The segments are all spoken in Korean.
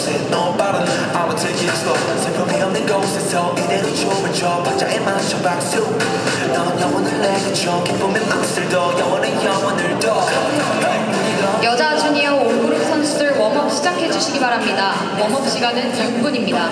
곳에 너 빠른 I will take it slow 슬픔이 없는 곳에서 이대로 춤을 춰 박자에 맞춰 박수 넌 영혼을 내게 줘 기쁨의 맛을 더 영원의 영혼을 더 여자 주니어 올그룹 선수들 웜업 시작해 주시기 바랍니다. 웜업 시간은 6분입니다.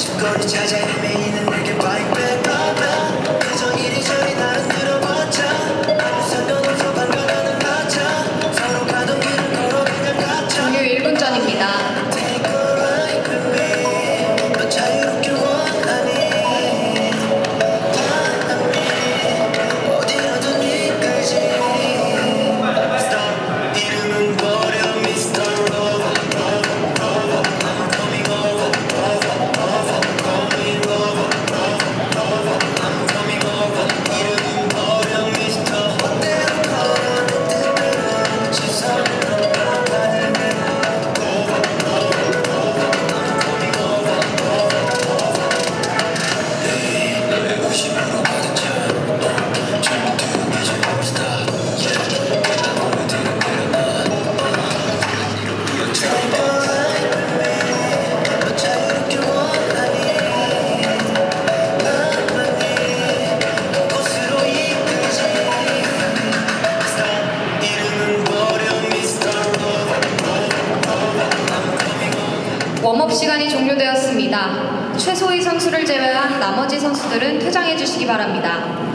숨거리 찾아 헤매이는 내게 바이백 그저 이리저리 나를 들어봤자 아무 상관없어 반가워하는 가짜 서로 가던 길을 걸어 그냥 가자 종료 1분 전입니다. Take a ride with me 넌 자유롭길 원하니 어디로든 이끌지 Stop 이름은 버려 Mr. Rover I'm coming over Call me Rover I'm coming over 이름은 버려 Mr. 어때로 걸어 내 뜻대로 시선으로 가는 대로 너의 의심으로 가득 찬 젊은 뒤에 올스타 내가 너를 들은 대로만 너 자유롭길 원하니 나만이 곳으로 이끌지 Stop 이름은 버려 Mr. Rover I'm coming over 웜업 시간이 종료되었습니다. 최소희 선수를 제외한 나머지 선수들은 퇴장해 주시기 바랍니다.